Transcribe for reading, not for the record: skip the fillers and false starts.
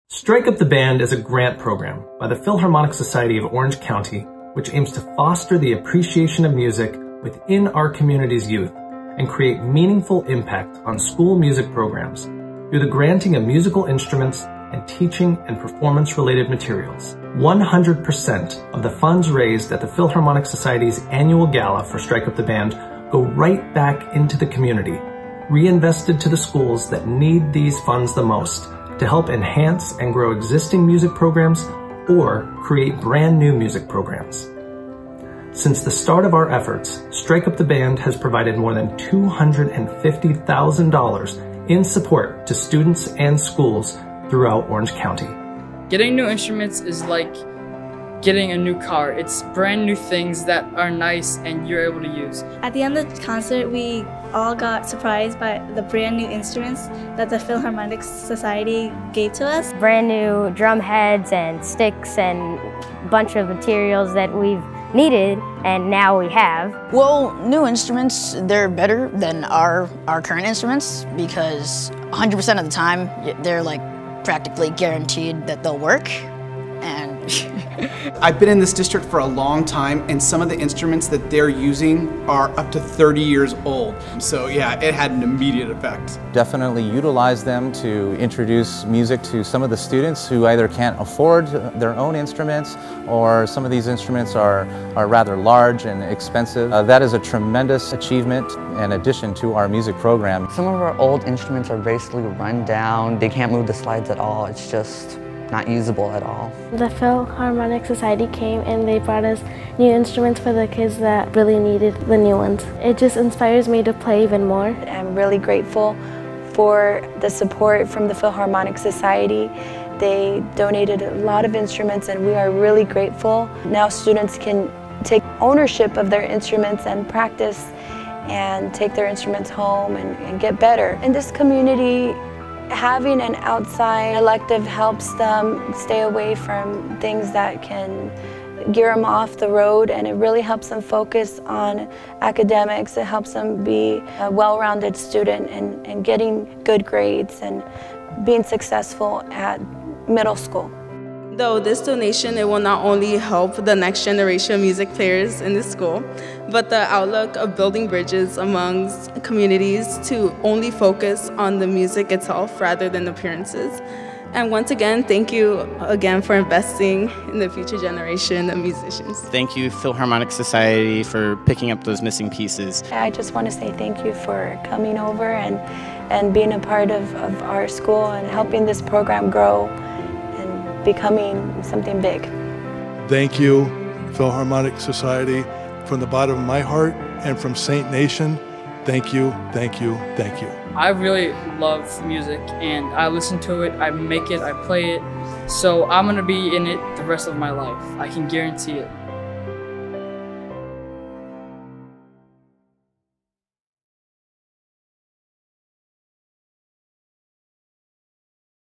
Strike Up the Band is a grant program by the Philharmonic Society of Orange County, which aims to foster the appreciation of music within our community's youth and create meaningful impact on school music programs through the granting of musical instruments and teaching and performance-related materials. 100% of the funds raised at the Philharmonic Society's annual gala for Strike Up the Band go right back into the community, reinvested to the schools that need these funds the most to help enhance and grow existing music programs or create brand new music programs. Since the start of our efforts, Strike Up the Band has provided more than $250,000 in support to students and schools throughout Orange County. Getting new instruments is like getting a new car. It's brand new things that are nice and you're able to use. At the end of the concert, we all got surprised by the brand new instruments that the Philharmonic Society gave to us. Brand new drum heads and sticks and a bunch of materials that we've needed and now we have. Well, new instruments, they're better than our current instruments because 100% of the time they're like practically guaranteed that they'll work. And I've been in this district for a long time, and some of the instruments that they're using are up to 30 years old. So yeah, it had an immediate effect. Definitely utilize them to introduce music to some of the students who either can't afford their own instruments or some of these instruments are rather large and expensive. That is a tremendous achievement and addition to our music program. Some of our old instruments are basically run down. They can't move the slides at all. It's just not usable at all. The Philharmonic Society came and they brought us new instruments for the kids that really needed the new ones. It just inspires me to play even more. I'm really grateful for the support from the Philharmonic Society. They donated a lot of instruments and we are really grateful. Now students can take ownership of their instruments and practice and take their instruments home and get better. In this community, having an outside elective helps them stay away from things that can gear them off the road, and it really helps them focus on academics. It helps them be a well-rounded student and getting good grades and being successful at middle school. Though this donation, it will not only help the next generation of music players in the school, but the outlook of building bridges amongst communities to only focus on the music itself rather than appearances. And once again, thank you again for investing in the future generation of musicians. Thank you, Philharmonic Society, for picking up those missing pieces. I just want to say thank you for coming over and being a part of our school and helping this program grow and becoming something big. Thank you, Philharmonic Society, from the bottom of my heart and from Saint Nation. Thank you, thank you, thank you. I really love music and I listen to it, I make it, I play it. So I'm gonna be in it the rest of my life. I can guarantee it.